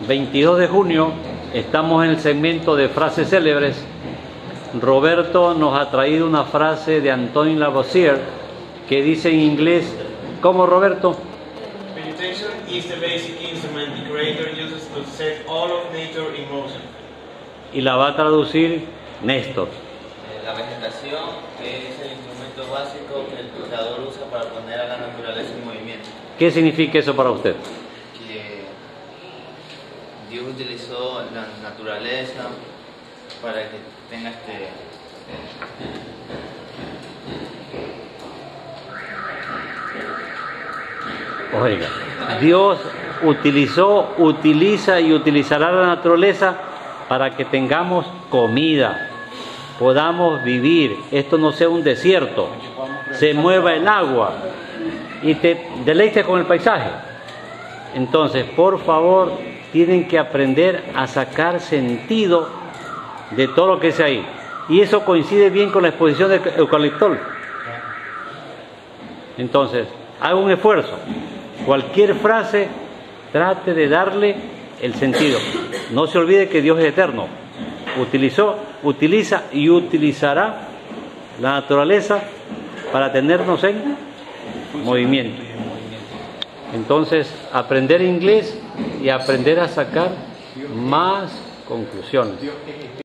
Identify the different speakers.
Speaker 1: 22 de junio, estamos en el segmento de frases célebres. Roberto nos ha traído una frase de Antoine Lavoisier que dice en inglés, ¿cómo, Roberto?
Speaker 2: Vegetation is the basic instrument the creator uses to set all of nature in motion.
Speaker 1: Y la va a traducir Néstor.
Speaker 3: La vegetación es el instrumento básico que el creador usa para poner a la naturaleza en movimiento.
Speaker 1: ¿Qué significa eso para usted?
Speaker 3: Que Dios utilizó la naturaleza para que tenga
Speaker 1: Oiga, Dios utiliza y utilizará la naturaleza para que tengamos comida, podamos vivir, esto no sea un desierto, se mueva el agua y te deleites con el paisaje. Entonces, por favor, tienen que aprender a sacar sentido de todo lo que es ahí. Y eso coincide bien con la exposición de eucaliptol. Entonces, haga un esfuerzo. Cualquier frase, trate de darle el sentido. No se olvide que Dios es eterno. Utiliza y utilizará la naturaleza para tenernos en movimiento. Entonces, aprender inglés y aprender a sacar más conclusiones.